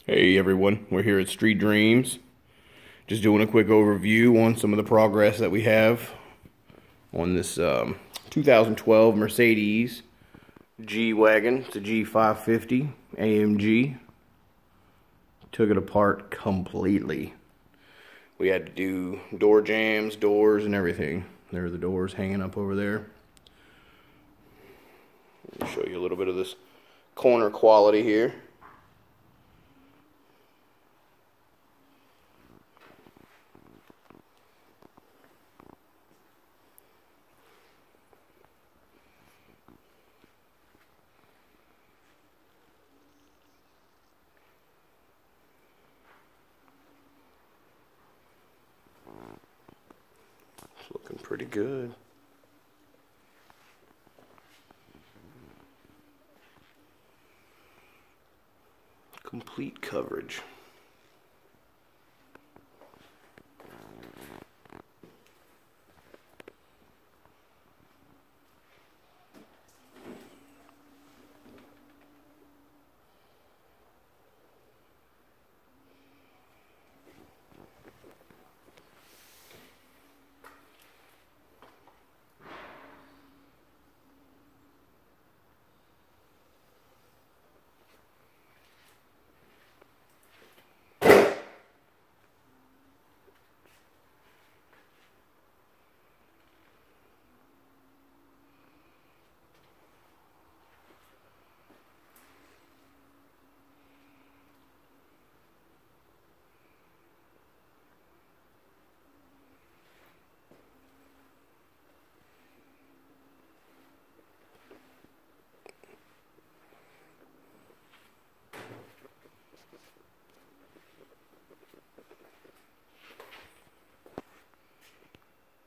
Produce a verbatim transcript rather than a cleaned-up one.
Hey everyone, we're here at Street Dreams. Just doing a quick overview on some of the progress that we have on this um, two thousand twelve Mercedes G-Wagon. It's a G five fifty A M G. Took it apart completely. We had to do door jams, doors, and everything. There are the doors hanging up over there. Let me show you a little bit of this corner quality here. It's looking pretty good. Complete coverage.